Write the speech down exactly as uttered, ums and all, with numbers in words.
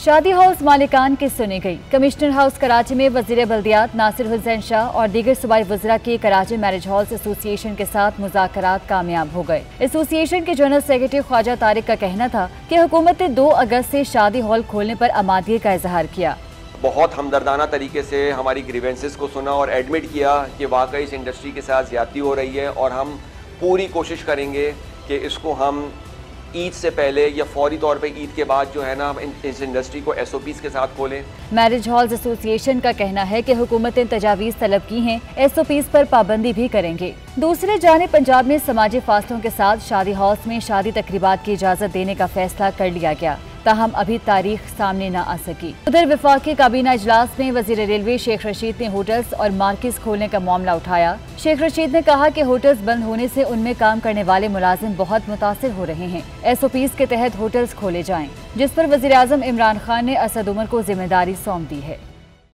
शादी हाउस मालिकान की सुनी गई। कमिश्नर हाउस कराची में वजीर बल्दियात नासिर हुसैन शाह और दीगर सूबाई वज़रा के कराची मैरिज हॉल्स एसोसिएशन के साथ मुज़ाकरात कामयाब हो गए। एसोसिएशन के जनरल सेक्रेटरी ख्वाजा तारिक का कहना था कि हुकूमत ने दो अगस्त से शादी हॉल खोलने पर आमादगी का इजहार किया। बहुत हमदर्दाना तरीके से हमारी ग्रीवेंसेस को सुना और एडमिट किया कि वाकई इस इंडस्ट्री के साथ ज्यादती हो रही है और हम पूरी कोशिश करेंगे कि इसको हम ईद से पहले या फौरी तौर पे ईद के बाद जो है ना इस इंडस्ट्री को एस ओ पीज़ के साथ खोलें। मैरिज हॉल्स एसोसिएशन का कहना है कि हुकूमत ने तजावीज़ तलब की हैं, एस ओ पीज़ पर पाबंदी भी करेंगे। दूसरे जाने पंजाब में समाजी फासलों के साथ शादी हॉल्स में शादी तकरीबात की इजाज़त देने का फैसला कर लिया गया, ताहम अभी तारीख सामने न आ सकी। उधर वफाकी काबीना इजलास में वजीर रेलवे शेख रशीद ने होटल्स और मार्केट्स खोलने का मामला उठाया। शेख रशीद ने कहा कि होटल्स बंद होने से उनमें काम करने वाले मुलाजिम बहुत मुतासिर हो रहे हैं। एस ओ पीज़ के तहत होटल्स खोले जाएं, जिस पर वजीर आज़म इमरान खान ने असद उमर को जिम्मेदारी सौंप दी है।